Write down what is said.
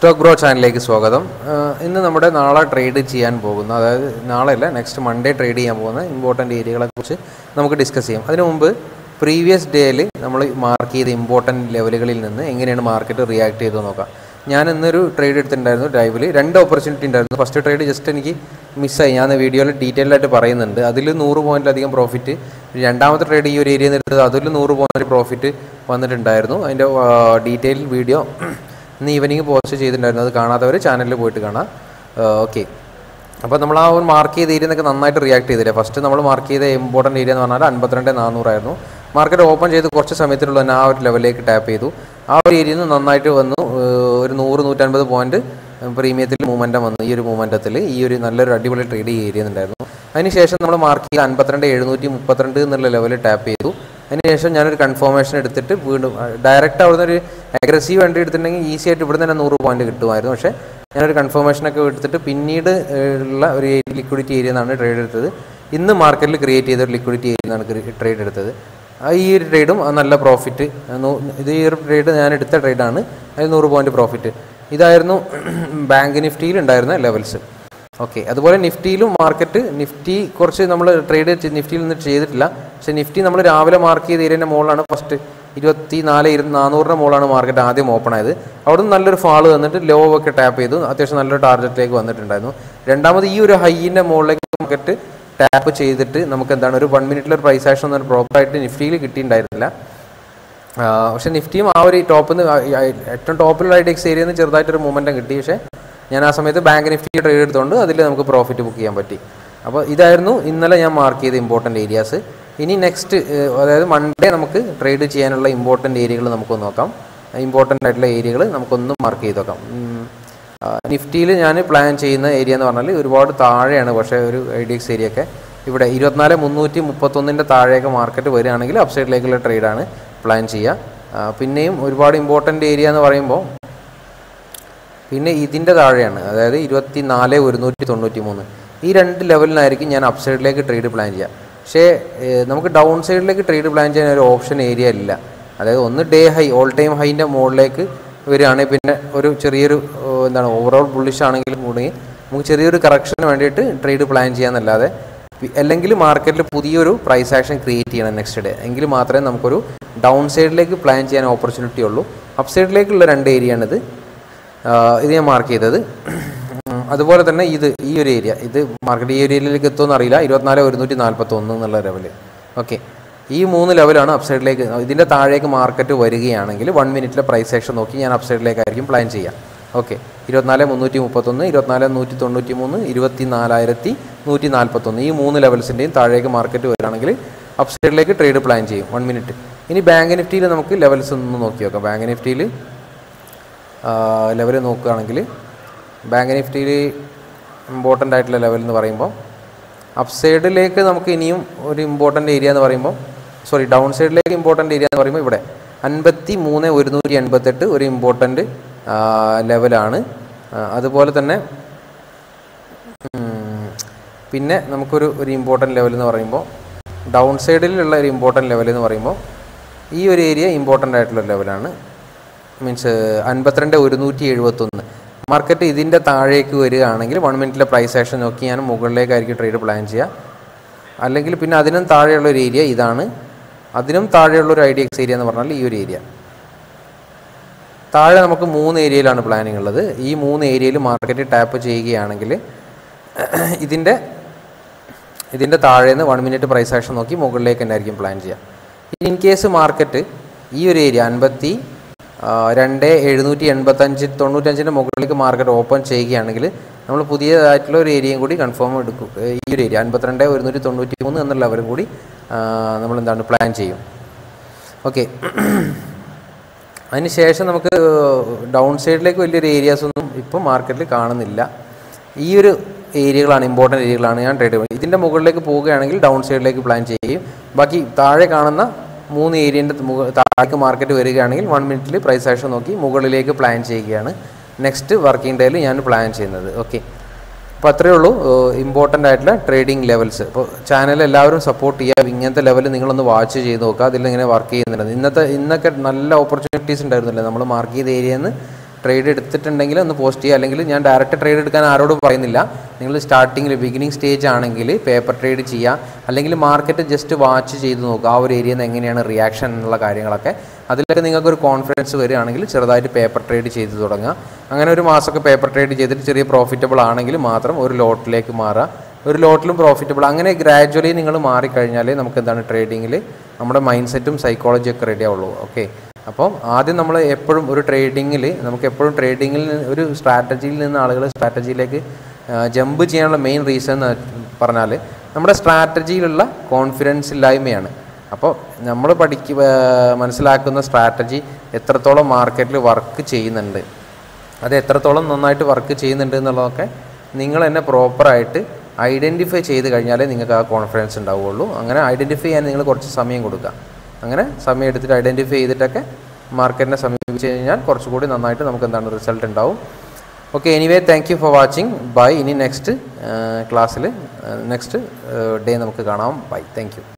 Stock bro ചാനലിലേക്ക് സ്വാഗതം. ഇന്ന് നമ്മുടെ നാളെ ട്രേഡ് ചെയ്യാൻ പോകുന്ന, അതായത് നാളെയല്ല നെക്സ്റ്റ് മൺഡേ ട്രേഡ് ചെയ്യാൻ പോകുന്ന ഇമ്പോർട്ടൻ്റ് ഏരിയകളെക്കുറിച്ച് നമുക്ക് ഡിസ്കസ് ചെയ്യാം. അതിനു മുമ്പ് പ്രീവിയസ് ഡേയിൽ നമ്മൾ മാർക്ക് ചെയ്ത ഇമ്പോർട്ടൻ്റ് ലെവലുകളിൽ നിന്ന് എങ്ങനെയാണ് മാർക്കറ്റ് റിയാക്ട് ചെയ്തത് നോക്കാം. ഞാൻ ഇന്നൊരു ട്രേഡ് എടുത്തിട്ടുണ്ടായിരുന്നു. ലൈവിൽ 2 ഓപ്പർച്യൂണിറ്റി ഉണ്ടായിരുന്നു. ഫസ്റ്റ് ട്രേഡ് ജസ്റ്റ് എനിക്ക് മിസ്സായി. ഞാൻ വീഡിയോയിൽ ഡീറ്റെയിൽ ആയിട്ട് പറയുന്നുണ്ട്. അതിൽ 100 പോയിൻറ്റിലധികം പ്രോഫിറ്റ്. രണ്ടാമത്തെ ട്രേഡ് ഈ ഒരു ഏരിയയിൽ നിന്ന് എടുത്തത്, അതിൽ 100 പോയിൻറ്റ് പ്രോഫിറ്റ് വന്നിട്ടുണ്ടായിരുന്നു. അതിൻ്റെ ഡീറ്റെയിൽ വീഡിയോ ഇന്ന് ഈവനിങ് പോസ്റ്റ് ചെയ്തിട്ടുണ്ടായിരുന്നു. അത് കാണാത്തവർ ചാനലിൽ പോയിട്ട് കാണാം. ഓക്കെ, അപ്പോൾ നമ്മൾ ആ ഒരു മാർക്ക് ചെയ്ത ഏരിയ എന്നൊക്കെ നന്നായിട്ട് റിയാക്ട് ചെയ്തില്ലേ. ഫസ്റ്റ് നമ്മൾ മാർക്ക് ചെയ്ത ഇമ്പോർട്ടൻ്റ് ഏരിയ എന്ന് പറഞ്ഞാൽ 52,400 ആയിരുന്നു. മാർക്കറ്റ് ഓപ്പൺ ചെയ്ത് കുറച്ച് സമയത്തിനുള്ള തന്നെ ആ ഒരു ലെവലിലേക്ക് ടാപ്പ് ചെയ്തു. ആ ഒരു ഏരിയയിൽ നിന്ന് നന്നായിട്ട് വന്നു. ഒരു 100-150 പോയിൻറ്റ് പ്രീമിയത്തിൽ മൂവ്മെൻറ്റം വന്നു. ഈ ഒരു മൂവ്മെൻറ്റത്തിൽ ഈ ഒരു നല്ലൊരു അടിപൊളി ട്രേഡ് ഏരിയ ഉണ്ടായിരുന്നു. അതിനുശേഷം നമ്മൾ മാർക്ക് ചെയ്ത് 52,732 എന്നുള്ള ലെവലിൽ ടാപ്പ് ചെയ്തു. അതിനുശേഷം ഞാനൊരു കൺഫർമേഷൻ എടുത്തിട്ട് വീണ്ടും ഡയറക്റ്റ് അവിടുന്ന് ഒരു അഗ്രസീവ് എൻട്രി എടുത്തിട്ടുണ്ടെങ്കിൽ ഈസി ആയിട്ട് ഇവിടെ തന്നെ 100 പോയിൻറ്റ് കിട്ടുമായിരുന്നു. പക്ഷേ ഞാനൊരു കൺഫർമേഷനൊക്കെ എടുത്തിട്ട് പിന്നീട് ഉള്ള ഒരു ലിക്വിഡിറ്റി ഏരിയ എന്നാണ് ട്രേഡ് എടുത്തത്. ഇന്ന് മാർക്കറ്റിൽ ക്രിയേറ്റ് ചെയ്ത ഒരു ലിക്വിഡിറ്റി ഏരിയ എന്നാണ് ട്രേഡ് എടുത്തത്. ഈ ഒരു ട്രേഡും നല്ല പ്രോഫിറ്റ്. ഈ ഒരു ട്രേഡ് ഞാൻ എടുത്ത ട്രേഡാണ്. അതിൽ 100 പോയിൻറ്റ് പ്രോഫിറ്റ്. ഇതായിരുന്നു ബാങ്ക് നിഫ്റ്റിയിൽ ഉണ്ടായിരുന്ന ലെവൽസ്. ഓക്കെ, അതുപോലെ നിഫ്റ്റിയിലും മാർക്കറ്റ്, നിഫ്റ്റി കുറച്ച് നമ്മൾ ട്രേഡ് നിഫ്റ്റിയിൽ നിന്ന് ചെയ്തിട്ടില്ല. പക്ഷേ നിഫ്റ്റി നമ്മൾ രാവിലെ മാർക്ക് ചെയ്ത ഏരിയൻ്റെ മുകളിലാണ് ഫസ്റ്റ് 24,400 മുകളിലാണ് മാർക്കറ്റ് ആദ്യം ഓപ്പൺ ആയത്. അവിടെ നിന്ന് നല്ലൊരു ഫാള് വന്നിട്ട് ലോ ഒക്കെ ടാപ്പ് ചെയ്തു. അത്യാവശ്യം നല്ലൊരു ടാർഗറ്റിലേക്ക് വന്നിട്ടുണ്ടായിരുന്നു. രണ്ടാമത് ഈ ഒരു ഹൈയിൻ്റെ മുകളിലേക്ക് മാർക്കറ്റ് ടാപ്പ് ചെയ്തിട്ട് നമുക്ക് എന്താണ് ഒരു 1 മിനിറ്റിലൊരു പ്രൈസ് ആക്ഷൻ ഒന്നും പ്രോപ്പറായിട്ട് നിഫ്റ്റിയിൽ കിട്ടിയിട്ടുണ്ടായിരുന്നില്ല. പക്ഷേ നിഫ്റ്റിയും ആ ഒരു ടോപ്പിൽ നിന്ന് ഏറ്റവും ടോപ്പിലുള്ള IDX ഏരിയയിൽ നിന്ന് ചെറുതായിട്ടൊരു മൂവ്മെൻറ്റം കിട്ടി. പക്ഷേ ഞാൻ ആ സമയത്ത് ബാങ്ക് നിഫ്റ്റി ട്രേഡ് എടുത്തുകൊണ്ട് അതിൽ നമുക്ക് പ്രോഫിറ്റ് ബുക്ക് ചെയ്യാൻ പറ്റി. അപ്പോൾ ഇതായിരുന്നു ഇന്നലെ ഞാൻ മാർക്ക് ചെയ്ത ഇമ്പോർട്ടൻ്റ് ഏരിയാസ്. ഇനി നെക്സ്റ്റ്, അതായത് മൺഡേ നമുക്ക് ട്രേഡ് ചെയ്യാനുള്ള ഇമ്പോർട്ടൻ്റ് ഏരിയകൾ നമുക്കൊന്ന് നോക്കാം. ഇമ്പോർട്ടൻ്റ് ആയിട്ടുള്ള ഏരിയകൾ നമുക്കൊന്ന് മാർക്ക് ചെയ്ത് നോക്കാം. നിഫ്റ്റിയിൽ ഞാൻ പ്ലാൻ ചെയ്യുന്ന ഏരിയ എന്ന് പറഞ്ഞാൽ ഒരുപാട് താഴെയാണ്. പക്ഷേ ഒരു IDX ഏരിയ ഒക്കെ ഇവിടെ 24,331 താഴെയൊക്കെ മാർക്കറ്റ് വരികയാണെങ്കിൽ അപ്സൈഡിലേക്കുള്ള ട്രേഡാണ് പ്ലാൻ ചെയ്യുക. പിന്നെയും ഒരുപാട് ഇമ്പോർട്ടൻ്റ് ഏരിയ എന്ന് പറയുമ്പോൾ പിന്നെ ഇതിൻ്റെ താഴെയാണ്, അതായത് 24,193 ഈ 2 ലെവലിനായിരിക്കും ഞാൻ അപ്സൈഡിലേക്ക് ട്രേഡ് പ്ലാൻ ചെയ്യുക. പക്ഷേ നമുക്ക് ഡൗൺ സൈഡിലേക്ക് ട്രേഡ് പ്ലാൻ ചെയ്യാൻ ഒരു ഓപ്ഷൻ ഏരിയ ഇല്ല. അതായത് ഒന്ന് ഡേ ഹൈ, ഓൾ ടൈം ഹൈൻ്റെ മുകളിലേക്ക് വരികയാണെങ്കിൽ പിന്നെ ഒരു ചെറിയൊരു എന്താണ് ഓവറോൾ ബുള്ളിഷ് ആണെങ്കിലും കൂടി നമുക്ക് ചെറിയൊരു കറക്ഷന് വേണ്ടിയിട്ട് ട്രേഡ് പ്ലാൻ ചെയ്യാമെന്നല്ലാതെ, അല്ലെങ്കിൽ മാർക്കറ്റിൽ പുതിയൊരു പ്രൈസ് ആക്ഷൻ ക്രിയേറ്റ് ചെയ്യണം നെക്സ്റ്റ് ഡേ, എങ്കിൽ മാത്രമേ നമുക്കൊരു ഡൗൺ സൈഡിലേക്ക് പ്ലാൻ ചെയ്യാൻ ഓപ്പർച്യൂണിറ്റി ഉള്ളൂ. അപ്പ് സൈഡിലേക്കുള്ള 2 ഏരിയയാണിത്. ഇത് ഞാൻ മാർക്ക് ചെയ്തത്. അതുപോലെ തന്നെ ഈ ഒരു ഏരിയ, ഇത് മാർക്കറ്റ് ഈ ഏരിയയിലേക്ക് എത്തുമെന്ന് അറിയില്ല. 24,141 എന്നുള്ള ലെവല്. ഓക്കെ, ഈ 3 ലെവലാണ് അപ്സൈഡിലേക്ക്. ഇതിൻ്റെ താഴേക്ക് മാർക്കറ്റ് വരികയാണെങ്കിൽ 1 മിനിറ്റിലെ പ്രൈസ് ആക്ഷൻ നോക്കി ഞാൻ അപ്സൈഡിലേക്കായിരിക്കും പ്ലാൻ ചെയ്യാം. ഓക്കെ, 24,331, 24,193, 24,141 ഈ 3 ലെവൽസിൻ്റെയും താഴേക്ക് മാർക്കറ്റ് വരികയാണെങ്കിൽ അപ്സൈഡിലേക്ക് ട്രേഡ് പ്ലാൻ ചെയ്യും 1 മിനിറ്റ്. ഇനി ബാങ്ക് നിഫ്റ്റിയിൽ നമുക്ക് ലെവൽസ് ഒന്ന് നോക്കി നോക്കാം. ബാങ്ക് നിഫ്റ്റിയിൽ ലെവൽ നോക്കുകയാണെങ്കിൽ ബാങ്ക് നിഫ്റ്റിയിൽ ഇമ്പോർട്ടൻ്റ് ആയിട്ടുള്ള ലെവൽ എന്ന് പറയുമ്പോൾ അപ്സൈഡിലേക്ക് നമുക്ക് ഇനിയും ഒരു ഇമ്പോർട്ടൻ്റ് ഏരിയ എന്ന് പറയുമ്പോൾ, ഡൗൺ സൈഡിലേക്ക് ഇമ്പോർട്ടൻ്റ് ഏരിയ എന്ന് പറയുമ്പോൾ ഇവിടെ 53,188 ഒരു ഇമ്പോർട്ടൻ്റ് ലെവലാണ്. അതുപോലെ തന്നെ പിന്നെ നമുക്കൊരു ഇമ്പോർട്ടൻ്റ് ലെവൽ എന്ന് പറയുമ്പോൾ ഡൗൺ സൈഡിലുള്ള ഒരു ഇമ്പോർട്ടൻ്റ് ലെവൽ എന്ന് പറയുമ്പോൾ ഈ ഒരു ഏരിയ ഇമ്പോർട്ടൻ്റ് ആയിട്ടുള്ള ലെവലാണ്. മീൻസ് 52,171 മാർക്കറ്റ് ഇതിൻ്റെ താഴേക്ക് വരികയാണെങ്കിൽ 1 മിനിറ്റിലെ പ്രൈസ് ആക്ഷൻ നോക്കി ഞാൻ മുകളിലേക്കായിരിക്കും ട്രേഡ് പ്ലാൻ ചെയ്യുക. അല്ലെങ്കിൽ പിന്നെ അതിനും താഴെയുള്ളൊരു ഏരിയ ഇതാണ്. അതിനും താഴെയുള്ളൊരു IDX ഏരിയ എന്ന് പറഞ്ഞാൽ ഈ ഒരു ഏരിയ. താഴെ നമുക്ക് 3 ഏരിയയിലാണ് പ്ലാനിങ് ഉള്ളത്. ഈ 3 ഏരിയയിൽ മാർക്കറ്റ് ടാപ്പ് ചെയ്യുകയാണെങ്കിൽ ഇതിൻ്റെ താഴേന്ന് 1 മിനിറ്റ് പ്രൈസ് ആക്ഷൻ നോക്കി മുകളിലേക്ക് തന്നെ ആയിരിക്കും പ്ലാൻ ചെയ്യുക. ഇൻ കേസ് മാർക്കറ്റ് ഈ ഒരു ഏരിയ 52,785 മുകളിലേക്ക് മാർക്കറ്റ് ഓപ്പൺ ചെയ്യുകയാണെങ്കിൽ നമ്മൾ പുതിയതായിട്ടുള്ള ഒരു ഏരിയയും കൂടി കൺഫേം എടുക്കും. ഈ ഒരു ഏരിയ 52,193 എന്നുള്ള ലെവലും കൂടി നമ്മളെന്താണ് പ്ലാൻ ചെയ്യും. ഓക്കെ, അതിനുശേഷം നമുക്ക് ഡൗൺ സൈഡിലേക്ക് വലിയൊരു ഏരിയാസൊന്നും ഇപ്പം മാർക്കറ്റിൽ കാണുന്നില്ല. ഈ ഒരു ഏരിയകളാണ് ഇമ്പോർട്ടൻ്റ് ഏരിയകളാണ് ഞാൻ ട്രേഡ് ചെയ്യുന്നത്. ഇതിൻ്റെ മുകളിലേക്ക് പോവുകയാണെങ്കിൽ ഡൗൺ സൈഡിലേക്ക് പ്ലാൻ ചെയ്യും. ബാക്കി താഴെ കാണുന്ന 3 ഏരിയൻ്റെ താഴേക്ക് മാർക്കറ്റ് വരികയാണെങ്കിൽ 1 മിനിറ്റിൽ പ്രൈസ് ആക്ഷൻ നോക്കി മുകളിലേക്ക് പ്ലാൻ ചെയ്യുകയാണ് നെക്സ്റ്റ് വർക്കിംഗ് ഡേയിൽ ഞാൻ പ്ലാൻ ചെയ്യുന്നത്. ഓക്കെ, അപ്പോൾ അത്രയേ ഉള്ളൂ ഇമ്പോർട്ടൻ്റ് ആയിട്ടുള്ള ട്രേഡിംഗ് ലെവൽസ്. അപ്പോൾ ചാനൽ എല്ലാവരും സപ്പോർട്ട് ചെയ്യുക. ഇങ്ങനത്തെ ലെവൽ നിങ്ങളൊന്ന് വാച്ച് ചെയ്ത് നോക്കുക, അതിലിങ്ങനെ വർക്ക് ചെയ്യുന്നുണ്ട്. ഇന്നൊക്കെ നല്ല ഓപ്പർച്യൂണിറ്റീസ് ഉണ്ടായിരുന്നില്ല. നമ്മൾ മാർക്ക് ചെയ്ത ഏരിയയിൽ നിന്ന് ട്രേഡ് എടുത്തിട്ടുണ്ടെങ്കിൽ ഒന്ന് പോസ്റ്റ് ചെയ്യുക. അല്ലെങ്കിൽ ഞാൻ ഡയറക്റ്റ് ട്രേഡ് എടുക്കാൻ ആരോടും പറയുന്നില്ല. നിങ്ങൾ സ്റ്റാർട്ടിങ്ങിൽ ബിഗിനിങ് സ്റ്റേജ് ആണെങ്കിൽ പേപ്പർ ട്രേഡ് ചെയ്യുക, അല്ലെങ്കിൽ മാർക്കറ്റ് ജസ്റ്റ് വാച്ച് ചെയ്ത് നോക്കുക, ആ ഒരു ഏരിയയിൽ നിന്ന് എങ്ങനെയാണ് റിയാക്ഷൻ എന്നുള്ള കാര്യങ്ങളൊക്കെ. അതിലൊക്കെ നിങ്ങൾക്കൊരു കോൺഫിഡൻസ് വരികയാണെങ്കിൽ ചെറുതായിട്ട് പേപ്പർ ട്രേഡ് ചെയ്ത് തുടങ്ങുക. അങ്ങനെ ഒരു മാസമൊക്കെ പേപ്പർ ട്രേഡ് ചെയ്തിട്ട് ചെറിയ പ്രോഫിറ്റബിൾ ആണെങ്കിൽ മാത്രം ഒരു ലോട്ടിലേക്ക് മാറുക. ഒരു ലോട്ടിലും പ്രോഫിറ്റബിൾ, അങ്ങനെ ഗ്രാജ്വലി നിങ്ങൾ മാറിക്കഴിഞ്ഞാലേ നമുക്ക് എന്താണ് ട്രേഡിങ്ങിൽ നമ്മുടെ മൈൻഡ് സെറ്റും സൈക്കോളജിയൊക്കെ റെഡി ആവുള്ളൂ. ഓക്കെ, അപ്പം ആദ്യം നമ്മൾ എപ്പോഴും ഒരു ട്രേഡിങ്ങിൽ നമുക്ക് എപ്പോഴും ട്രേഡിങ്ങിൽ ഒരു സ്ട്രാറ്റജിയിൽ നിന്ന് ആളുകൾ സ്ട്രാറ്റജിയിലേക്ക് ജമ്പ് ചെയ്യാനുള്ള മെയിൻ റീസൺ എന്ന് പറഞ്ഞാൽ നമ്മുടെ സ്ട്രാറ്റജിയിലുള്ള കോൺഫിഡൻസ് ഇല്ലായ്മയാണ്. അപ്പോൾ നമ്മൾ മനസ്സിലാക്കുന്ന സ്ട്രാറ്റജി എത്രത്തോളം മാർക്കറ്റിൽ വർക്ക് ചെയ്യുന്നുണ്ട്, അത് എത്രത്തോളം നന്നായിട്ട് വർക്ക് ചെയ്യുന്നുണ്ട് എന്നുള്ളതൊക്കെ നിങ്ങൾ തന്നെ പ്രോപ്പറായിട്ട് ഐഡൻറ്റിഫൈ ചെയ്ത് കഴിഞ്ഞാലേ നിങ്ങൾക്ക് ആ കോൺഫിഡൻസ് ഉണ്ടാവുകയുള്ളൂ. അങ്ങനെ ഐഡൻറ്റിഫൈ ചെയ്യാൻ നിങ്ങൾ കുറച്ച് സമയം കൊടുക്കുക. അങ്ങനെ സമയം എടുത്തിട്ട് ഐഡൻറ്റിഫൈ ചെയ്തിട്ടൊക്കെ മാർക്കറ്റിനെ സമീപിച്ച് കഴിഞ്ഞാൽ കുറച്ചുകൂടി നന്നായിട്ട് നമുക്ക് എന്താണ് റിസൾട്ട് ഉണ്ടാവും. Okay, anyway thank you for watching. Bye. ഇനി നെക്സ്റ്റ് ക്ലാസ്സിൽ നെക്സ്റ്റ് ഡേ നമുക്ക് കാണാം. ബൈ. Thank U.